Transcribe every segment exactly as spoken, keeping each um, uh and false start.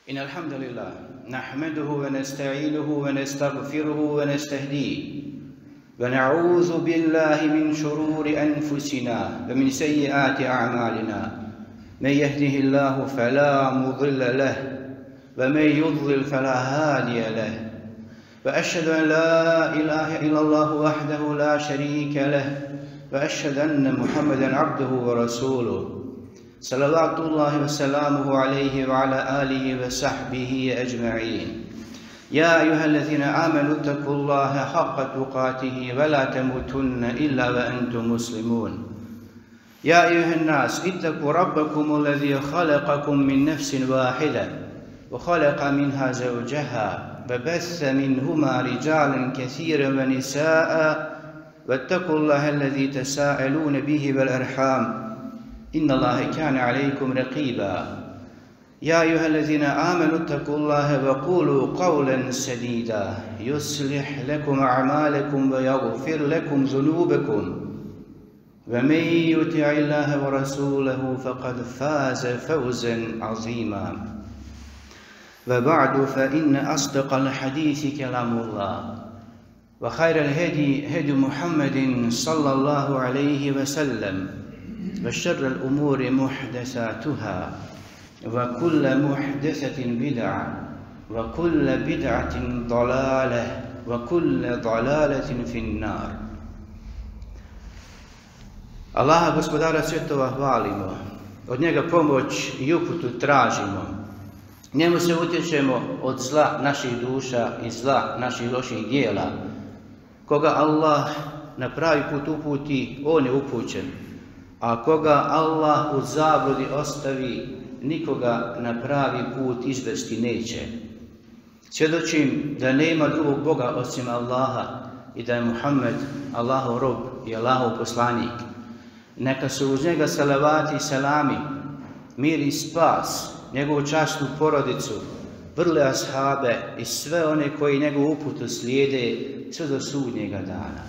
إن الحمد لله نحمده ونستعينه ونستغفره ونستهديه ونعوذ بالله من شرور أنفسنا ومن سيئات أعمالنا من يهده الله فلا مضل له ومن يضلل فلا هادي له وأشهد أن لا إله إلا الله وحده لا شريك له وأشهد أن محمدا عبده ورسوله صلوات الله وسلامه عليه وعلى آله وصحبه أجمعين يا أيها الذين آمنوا اتقوا الله حق تقاته ولا تموتن إلا وأنتم مسلمون يا أيها الناس اتقوا ربكم الذي خلقكم من نفس واحدة وخلق منها زوجها وبث منهما رجالا كثيرا ونساء واتقوا الله الذي تساءلون به والأرحام إن الله كان عليكم رقيبا يا أيها الذين آمنوا اتقوا الله وقولوا قولا سديدا يصلح لكم أعمالكم ويغفر لكم ذنوبكم ومن يطع الله ورسوله فقد فاز فوزا عظيما وبعد فإن أصدق الحديث كلام الله وخير الهدي هدي محمد صلى الله عليه وسلم وشر الأمور محدثاتها وكل محدثة بدعة وكل بدعة ضلالة وكل ضلالة في النار. Allaha gospodara svjetova hvalimo, od njega pomoć i uputu tražimo, njemu se utječemo od zla naših duša i zla naših loših dijela. Koga Allah na pravi put uputi, on je upućen. A koga Allah u zabludi ostavi, nikoga na pravi put izvesti neće. Svjedočim da nema drugog Boga osim Allaha i da je Muhammed Allahov rob i Allahov poslanik. Neka su uz njega salavati i salami, mir i spas, njegovu časnu porodicu, vrle ashabe i sve one koji njegovu uputu slijede sve do sudnjega dana.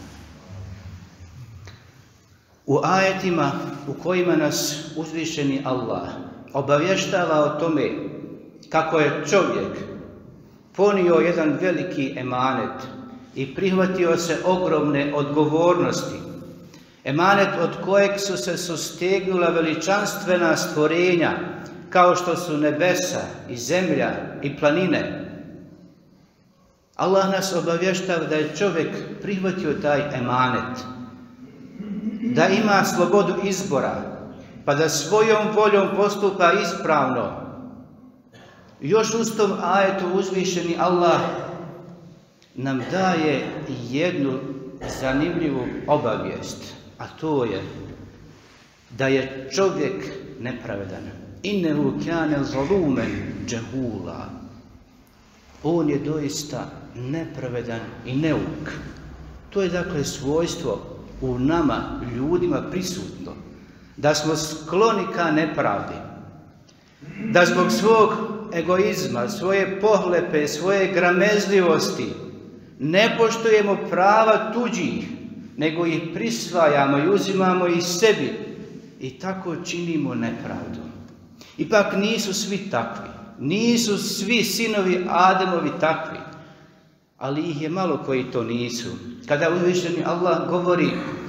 U ajetima u kojima nas uzvišeni Allah obavještava o tome kako je čovjek ponio jedan veliki emanet i prihvatio se ogromne odgovornosti, emanet od kojeg su se sustegnula veličanstvena stvorenja kao što su nebesa i zemlja i planine. Allah nas obavještava da je čovjek prihvatio taj emanet, da ima slobodu izbora, pa da svojom voljom postupa ispravno. Još uz tom ajetu uzvišeni Allah nam daje jednu zanimljivu obavijest, a to je da je čovjek nepravedan. Innehu kane zalumen džehula. On je doista nepravedan i neuk. To je dakle svojstvo u nama, ljudima, prisutno, da smo skloni ka nepravdi, da zbog svog egoizma, svoje pohlepe, svoje gramezljivosti ne poštujemo prava tuđih, nego ih prisvajamo i uzimamo ih sebi i tako činimo nepravdu. Ipak nisu svi takvi, nisu svi sinovi Ademovi takvi, ali ih je malo koji to nisu. Kada uzvišeni Allah govori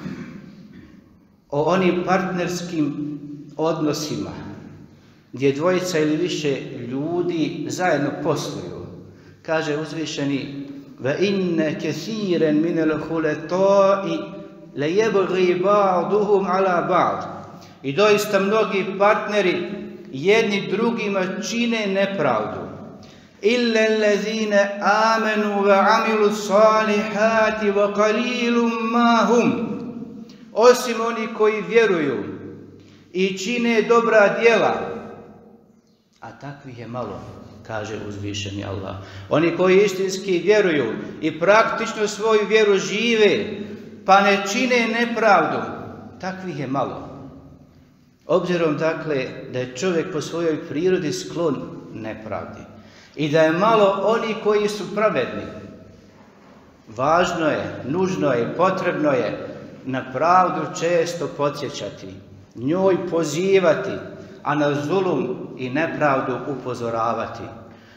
o onim partnerskim odnosima gdje dvojica ili više ljudi zajedno posluju, kaže uzvišeni: "Ve inne kesiren minel huleta'i lejebghi ba'duhum ala ba'd." I doista mnogi partneri jedni drugima čine nepravdu. Illa allazine amenu wa amilu salihati wa qalilum ma hum. Osim oni koji vjeruju i čine dobra djela, a takvih je malo, kaže uzvišeni Allah. Oni koji istinski vjeruju i praktično svoju vjeru žive, pa ne čine nepravdu, takvih je malo. Obzirom dakle da je čovjek po svojoj prirodi sklon nepravdi i da je malo oni koji su pravedni, važno je, nužno je, potrebno je na pravdu često podsjećati, njoj pozivati, a na zulum i nepravdu upozoravati.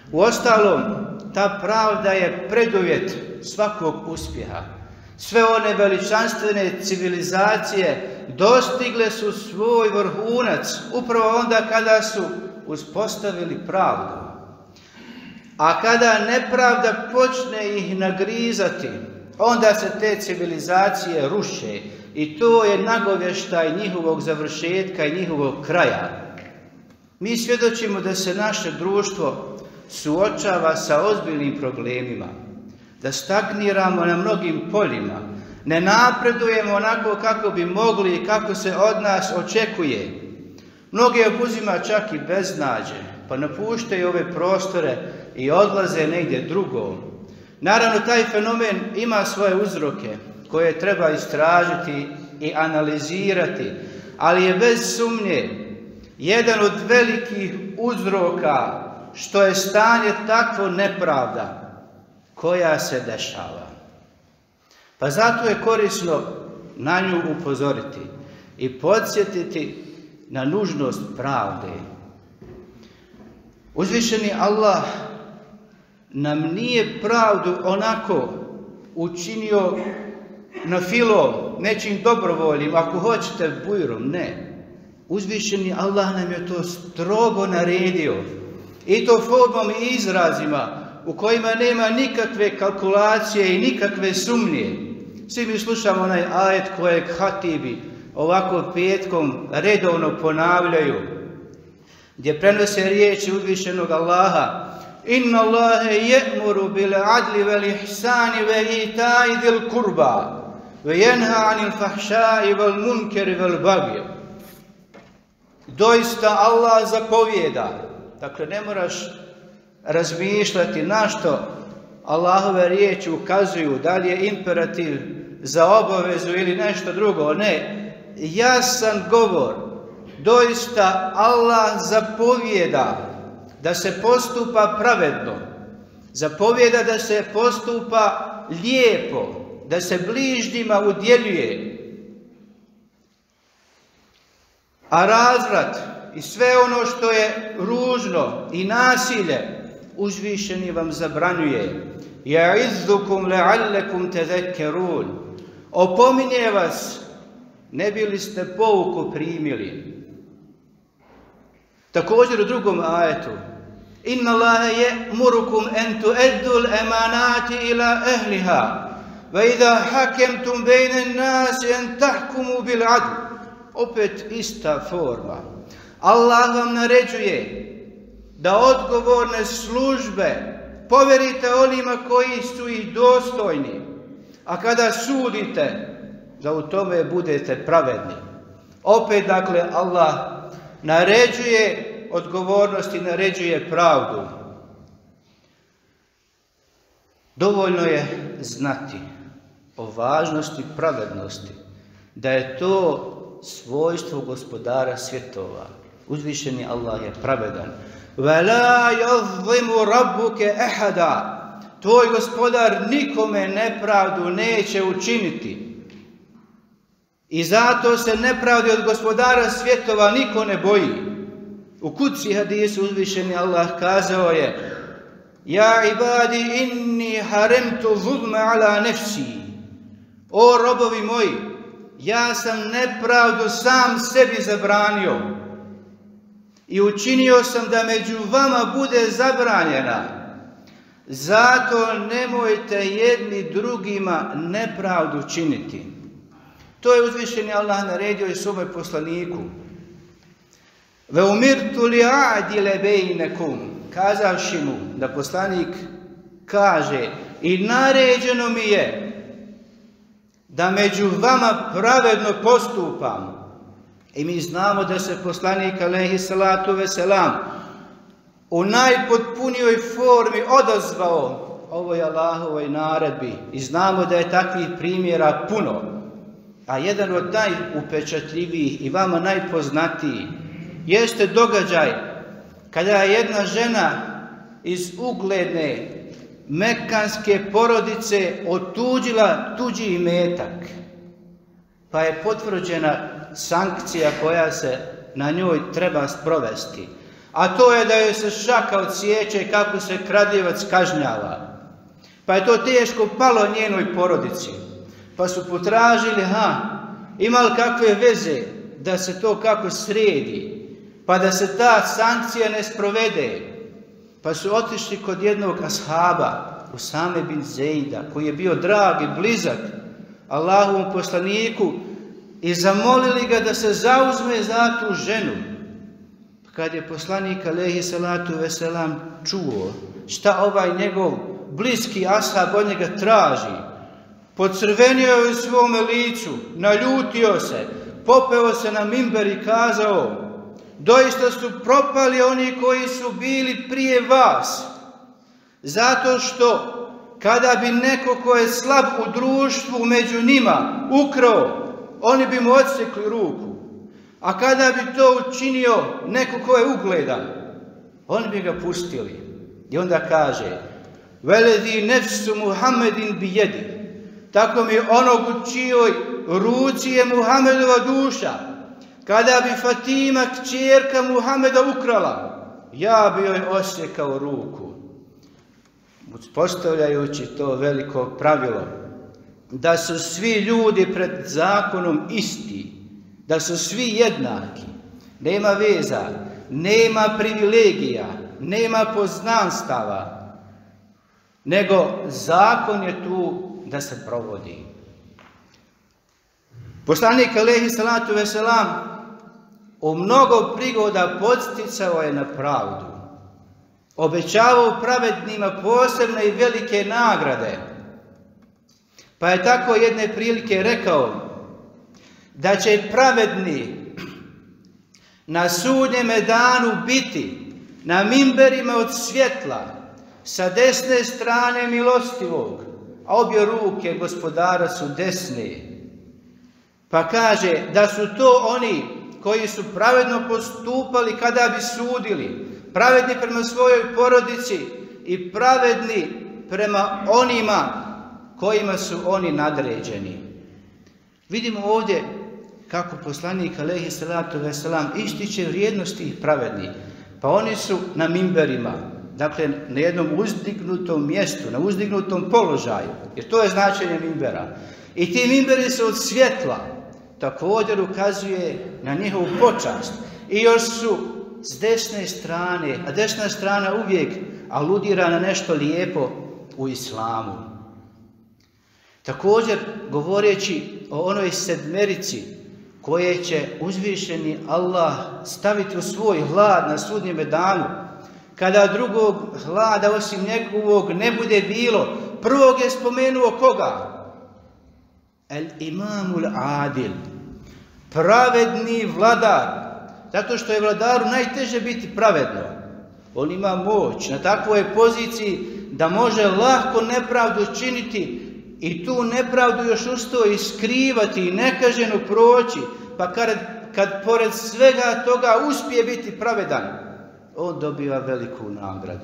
Uostalom, ta pravda je preduvjet svakog uspjeha. Sve one veličanstvene civilizacije dostigle su svoj vrhunac upravo onda kada su uspostavili pravdu. A kada nepravda počne ih nagrizati, onda se te civilizacije ruše i to je nagovještaj njihovog završetka i njihovog kraja. Mi svjedočimo da se naše društvo suočava sa ozbiljnim problemima, da stagniramo na mnogim poljima, ne napredujemo onako kako bi mogli i kako se od nas očekuje. Mnoge obuzima čak i beznađe, pa napuštaju ove prostore i odlaze negdje drugo. Naravno, taj fenomen ima svoje uzroke koje treba istražiti i analizirati, ali je bez sumnje jedan od velikih uzroka što je stanje takvo nepravda koja se dešava. Pa zato je korisno na nju upozoriti i podsjetiti na nužnost pravde. Uzvišeni Allah nam nije pravdu onako učinio na filo, nečim dobrovoljim, ako hoćete bujrom, ne. Uzvišeni Allah nam je to strogo naredio i to formom i izrazima u kojima nema nikakve kalkulacije i nikakve sumnje. Svi mi slušamo onaj ajet kojeg hatibi ovako petkom redovno ponavljaju, gdje prenose riječi uzvišenog Allaha: Inna Allahe je'muru bil adli vel ihsani ve itai dil kurba ve jenha anil fahšai vel munkeri vel bagje. Doista Allah zapovjeda, dakle ne moraš razmišljati na što Allahove riječi ukazuju, da li je imperativ za obavezu ili nešto drugo, ne. Jasan govor, doista Allah zapovjeda da se postupa pravedno, zapovjeda da se postupa lijepo, da se bližnjima udjeljuje. A razvrat i sve ono što je ružno i nasilje uzvišeni vam zabranjuje. Ja'izzukum le'allekum tezekkerun. Opominje vas, ne bili ste pouku primili. Također u drugom ajetu: Inna Allahe je'murukum en tu'eddul emanati ila ehliha ve idha hakemtum bejnen nasi en tahkumu bil adl. Opet ista forma. Allah vam naređuje da odgovorne službe povjerite onima koji su ih dostojni, a kada sudite, da u tome budete pravedni. Opet, dakle, Allah naređuje odgovornost i naređuje pravdu. Dovoljno je znati o važnosti pravednosti, da je to svojstvo gospodara svjetova. Uzvišeni Allah je pravedan. وَلَا يَظْلِمُ رَبُّكَ أَحَدًا. Tvoj gospodar nikome nepravdu neće učiniti. I zato se nepravdi od gospodara svjetova niko ne boji. U Kudsi hadisu uzvišeni Allah kazao je: Ja ibadi inni haremtu zulma ala nefsi. O robovi moji, ja sam nepravdu sam sebi zabranio i učinio sam da među vama bude zabranjena. Zato nemojte jedni drugima nepravdu činiti. To je uzvišeni Allah naredio i svome poslaniku. Ve umirtu li a'dile bejnekum, kazavši mu, da poslanik kaže: i naređeno mi je da među vama pravedno postupam. I mi znamo da se poslanik alejhi salatu veselam u najpotpunijoj formi odazvao ovoj Allahovoj naredbi i znamo da je takvih primjera puno. A jedan od najupečatljivijih i vama najpoznatiji jeste događaj kada je jedna žena iz ugledne mekanske porodice otuđila tuđi imetak, pa je potvrđena sankcija koja se na njoj treba sprovesti. a to je da joj se šaka odsječe kako se kradljivac kažnjava. Pa je to teško palo njenoj porodici. Pa su potražili, ha, ima li kakve veze da se to kako sredi, pa da se ta sankcija ne sprovede. Pa su otišli kod jednog ashaba, Usame bin Zejda, koji je bio drag i blizak Allahovom poslaniku, i zamolili ga da se zauzme za tu ženu. Kad je poslanik alejhi salatu veselam čuo šta ovaj njegov bliski ashab od njega traži, pocrvenio je u svome licu, naljutio se, popeo se na mimber i kazao: doista su propali oni koji su bili prije vas, zato što kada bi neko ko je slab u društvu među njima ukrao, oni bi mu odsjekli ruku, a kada bi to učinio neko ko je ugledan, oni bi ga pustili. I onda kaže: veledi nefsu Muhammedin bi jedi, tako mi onog u čijoj ruci je Muhammedova duša, kada bi Fatima, kćerka Muhammeda, ukrala, ja bi joj osjekao ruku. Postavljajući to veliko pravilo da su svi ljudi pred zakonom isti, da su svi jednaki, nema veza, nema privilegija, nema poznanstava, nego zakon je tu da se provodi. Poslanik alejhi salatu veselam u mnogo prigoda podsticao je na pravdu, obećavao pravednima posebne i velike nagrade, pa je tako jedne prilike rekao da će pravedni na sudnjeme danu biti na mimberima od svjetla sa desne strane milostivog, a obje ruke gospodara su desne. Pa kaže da su to oni koji su pravedno postupali kada bi sudili, pravedni prema svojoj porodici i pravedni prema onima kojima su oni nadređeni. Vidimo ovdje kako poslanik alejhi salatu veselam ističe vrijednosti tih pravednih. Pa oni su na mimberima, dakle na jednom uzdignutom mjestu, na uzdignutom položaju, jer to je značenje mimbera. I ti mimberi su od svjetla, također ukazuje na njihovu počast. I još su s desne strane, a desna strana uvijek aludira na nešto lijepo u islamu. Također govoreći o onoj sedmerici koje će uzvišeni Allah staviti u svoj hlad na sudnjeme danu, kada drugog hlada osim njegovog ne bude bilo, prvog je spomenuo koga? El imamul adil, pravedni vladar, zato što je vladaru najteže biti pravedno. On ima moć na takvoj poziciji da može lahko nepravdu činiti i tu nepravdu još usto i skrivati i nekaženo proći, pa kad, kad pored svega toga uspije biti pravedan, on dobiva veliku nagradu.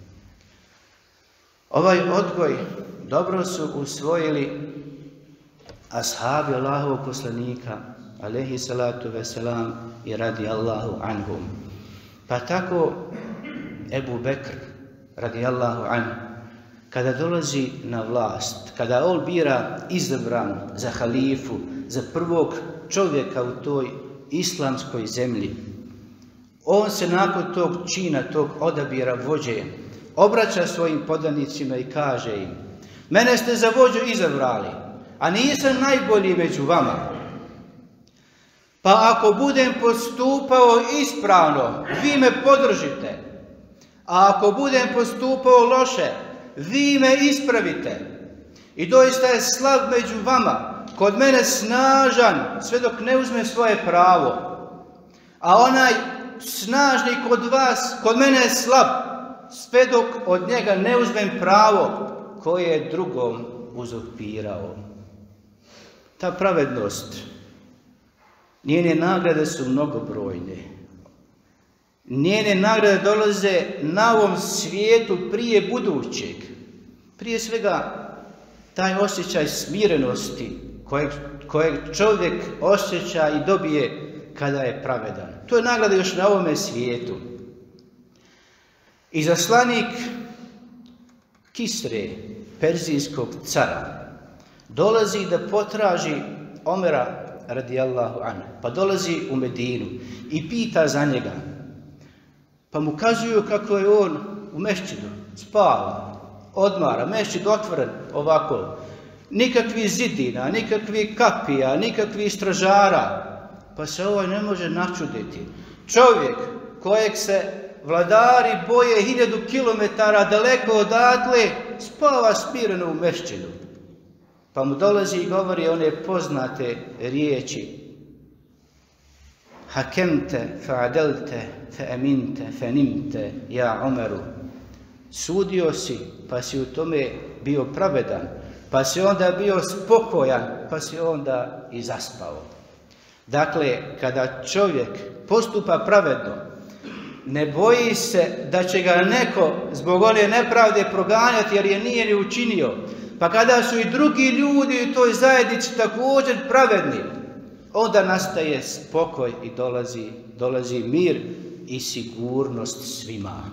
Ovaj odgoj dobro su usvojili ashabi Allahovog poslanika alejhi salatu veselam i radi Allahu anhum. Pa tako Ebu Bekr radi Allahu anhu, kada dolazi na vlast, kada on bira izabran za halifu, za prvog čovjeka u toj islamskoj zemlji, on se nakon tog čina, tog odabira vođe, obraća svojim podanicima i kaže im: mene ste za vođu izabrali, a nisam najbolji među vama. Pa ako budem postupao ispravno, vi me podržite, a ako budem postupao loše, vi me ispravite. I doista je slab među vama, kod mene snažan, sve dok ne uzme svoje pravo. A onaj snažni kod vas, kod mene je slab, sve dok od njega ne uzmem pravo koje je drugom uzurpirao. Ta pravednost, njene nagrade su mnogobrojne. Njene nagrade dolaze na ovom svijetu prije budućeg. Prije svega, taj osjećaj smirenosti kojeg, kojeg čovjek osjeća i dobije kada je pravedan. To je nagrada još na ovome svijetu. Izaslanik Kisre, perzijskog cara, dolazi da potraži Omera radijallahu anhu, pa dolazi u Medinu i pita za njega. Pa mu kazuju kako je on u mešćidu, spava, odmara, mešćid otvoren ovako. Nikakvi zidina, nikakvi kapija, nikakvi stražara. Pa se ovaj ne može načuditi. Čovjek kojeg se vladari boje hiljadu kilometara daleko odatle, spava smireno u mešćidu. Pa mu dolazi i govori one poznate riječi. Hakemte, fa'adelte, fa'aminte, fa'nimte, ja Omeru. Sudio si, pa si u tome bio pravedan, pa si onda bio spokojan, pa si onda i zaspao. Dakle, kada čovjek postupa pravedno, ne boji se da će ga neko zbog one nepravde proganjati jer je nije ni učinio. Pa kada su i drugi ljudi u toj zajednici također pravedni, onda nastaje spokoj i dolazi, dolazi mir i sigurnost svima.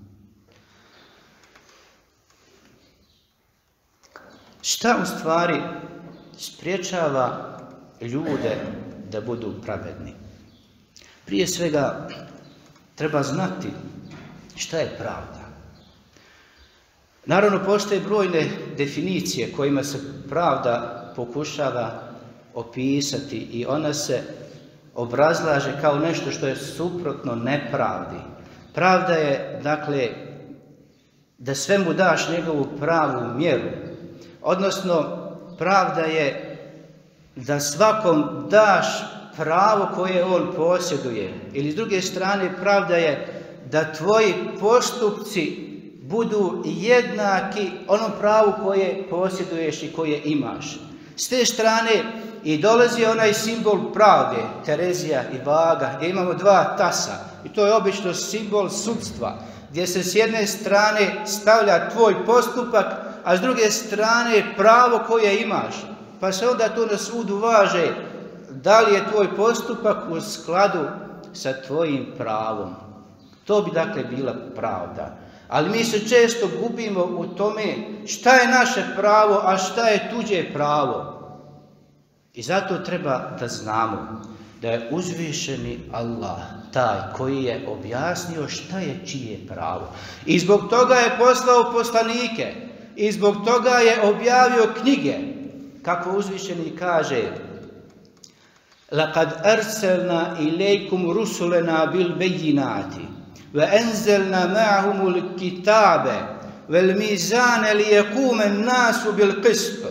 Šta u stvari spriječava ljude da budu pravedni? Prije svega treba znati šta je pravda. Naravno, postoje brojne definicije kojima se pravda pokušava opisati i ona se obrazlaže kao nešto što je suprotno nepravdi. Pravda je, dakle, da svemu daš njegovu pravu mjeru. Odnosno, pravda je da svakom daš pravo koje on posjeduje. Ili s druge strane, pravda je da tvoji postupci budu jednaki onom pravu koje posjeduješ i koje imaš. S te strane i dolazi onaj simbol pravde, Terezija i vaga, gdje imamo dva tasa. I to je obično simbol sudstva, gdje se s jedne strane stavlja tvoj postupak, a s druge strane pravo koje imaš. Pa se onda to na sudu važe da li je tvoj postupak u skladu sa tvojim pravom. To bi dakle bila pravda. Ali mi se često gubimo u tome šta je naše pravo, a šta je tuđe pravo. I zato treba da znamo da je uzvišeni Allah taj koji je objasnio šta je čije pravo. I zbog toga je poslao poslanike. I zbog toga je objavio knjige. Kako uzvišeni kaže: Laqad arsalna ilaykum rusulana bil bayyinati wa anzalna ma'ahum al-kitabe wal mizana liyaquma an-nasu bil qist.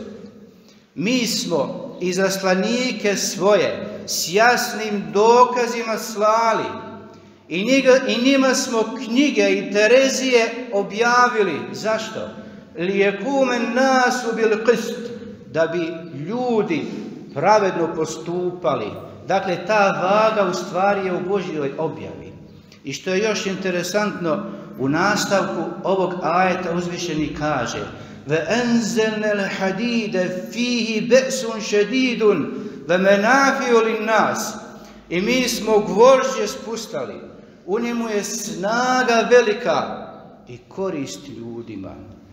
Mi smo izaslanike svoje s jasnim dokazima slali i, njega, i njima smo knjige i Terezije objavili. Zašto? Liyaquma an-nasu bil qist, da bi ljudi pravedno postupali. Dakle, ta vaga u stvari je u Božjoj objavi. I što je još interesantno, u nastavku ovog ajeta uzvišeni kaže: وَأَنْزَلْنَا الْحَدِيدَ فِيهِ بَأْسٌ شَدِيدٌ وَمَنَافِعُ لِلنَّاسِ. I mi smo gvožđe spustali, u njemu je snaga velika i korist ljudima.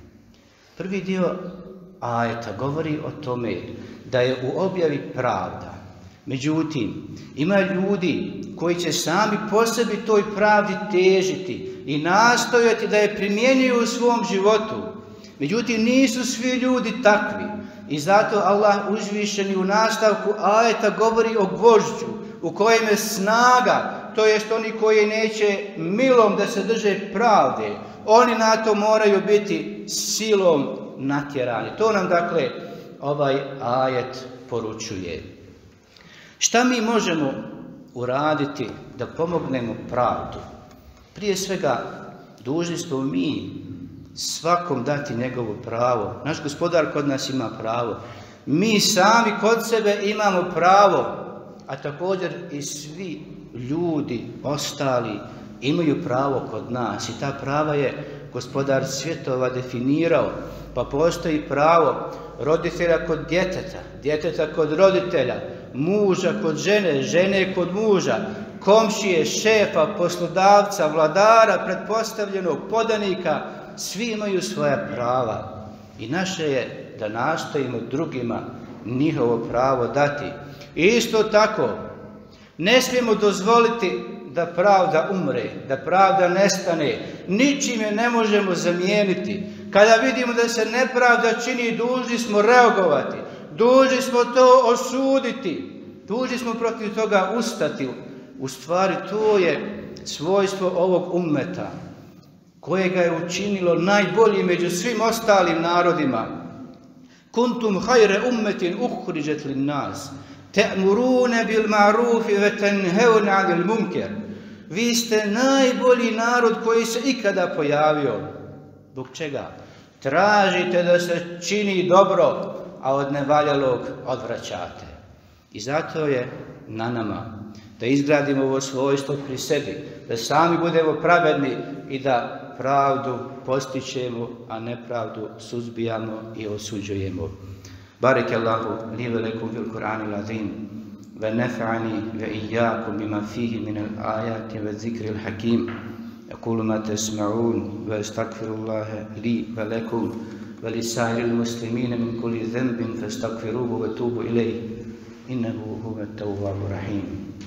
Prvi dio ajeta govori o tome da je u objavi pravda. Međutim, ima ljudi koji će sami po sebi toj pravdi težiti i nastojati da je primjenjuju u svom životu. Međutim, nisu svi ljudi takvi. I zato Allah uzvišeni u nastavku ajeta govori o gvožđu u kojem je snaga, to jest oni koji neće milom da se drže pravde. Oni na to moraju biti silom natjerani. To nam dakle ovaj ajet poručuje. Šta mi možemo uraditi da pomognemo pravdu? Prije svega, dužni smo mi svakom dati njegovo pravo. Naš Gospodar kod nas ima pravo. Mi sami kod sebe imamo pravo, a također i svi ljudi ostali imaju pravo kod nas. I ta prava je Gospodar svjetova definirao. Pa postoji pravo roditelja kod djeteta, djeteta kod roditelja, muža kod žene, žene kod muža, komšije, šefa, poslodavca, vladara, pretpostavljenog podanika, svi imaju svoja prava. I naše je da nastojimo drugima njihovo pravo dati. I isto tako, ne smijemo dozvoliti da pravda umre, da pravda nestane. Ničim je ne možemo zamijeniti. Kada vidimo da se nepravda čini, dužni smo reagovati. Dužni smo to osuditi. Dužni smo protiv toga ustati. U stvari, to je svojstvo ovog ummeta, kojega je učinilo najbolji među svim ostalim narodima. Kuntum hajre ummetin uhriđet lin nas, te'murune bil ma'rufi ve tenheune anil munker. Vi ste najbolji narod koji se ikada pojavio. Zbog čega? Tražite da se čini dobro, a od nevaljalog odvraćate. I zato je na nama da izgradimo ovo svojstvo pri sebi, da sami budemo pravedni i da pravdu postičemo, a nepravdu suzbijamo i osuđujemo. Barik Allahu li ve lekum fil Kur'anil azim, ve nefa'ani ve iyyakum bima fihi min al-ayati ve zikril hakim. Aqulu ma tasma'un wa astaghfirullaha li ve lekum ve lisa'iril muslimina min kulli dhanbin fastaghfiruhu wa tubu ilayhi innahu huvat tawwabur rahim.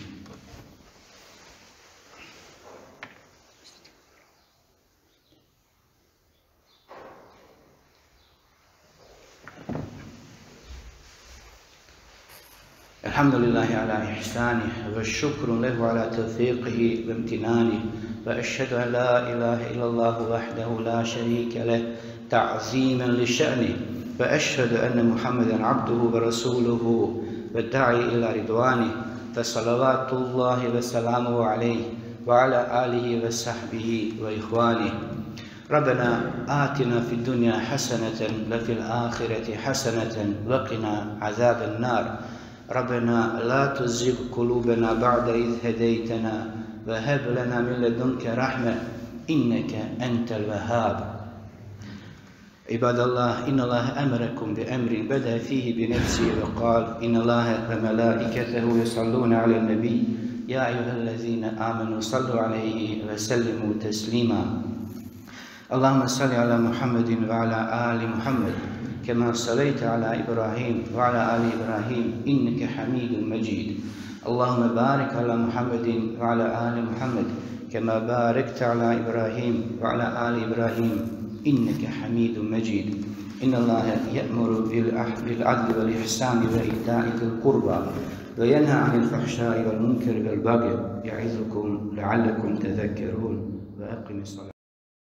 الحمد لله على إحسانه والشكر له على توفيقه وامتنانه وأشهد أن لا إله إلا الله وحده لا شريك له تعظيما لشأنه وأشهد أن محمدا عبده ورسوله والداعي إلى رضوانه فصلوات الله وسلامه عليه وعلى آله وصحبه وإخوانه. ربنا آتنا في الدنيا حسنة وفي الآخرة حسنة وقنا عذاب النار. ربنا لا تزغ قلوبنا بعد إذ هديتنا وهب لنا من لدنك رحمة إنك أنت الوهاب. عباد الله، إن الله أمركم بأمر بدأ فيه بنفسه وقال إن الله وملائكته يصلون على النبي يا أيها الذين آمنوا صلوا عليه وسلموا تسليما. اللهم صل على محمد وعلى آل محمد كما صليت على إبراهيم وعلى آل إبراهيم إنك حميد مجيد. اللهم بارك على محمد وعلى آل محمد كما باركت على إبراهيم وعلى آل إبراهيم إنك حميد مجيد. إن الله يأمر بالعدل والإحسان وإيتاء ذي القربى وينهى عن الفحشاء والمنكر والبغي يعظكم لعلكم تذكرون. وأقم الصلاة.